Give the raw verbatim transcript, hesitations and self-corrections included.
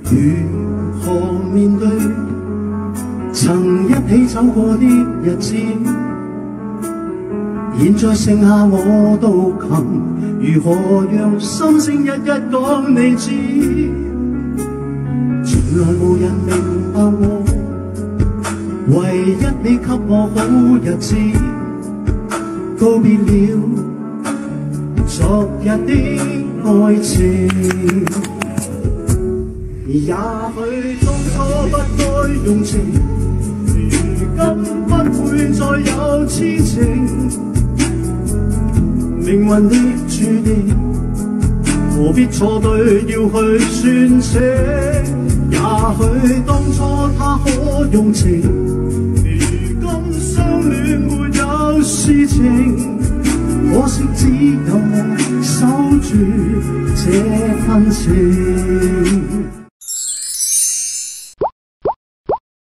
如何面對曾一起走過的日子？現在剩下我刀琴，如何讓心聲一一講你知？從來無人明白我，唯一你給我好日子。告別了昨日的愛情，也許當初不該用情，如今不會再有痴情。命運的注定，何必錯對要去算清？也許當初他可用情，如今相戀沒有事情。可惜只有我守住這份情。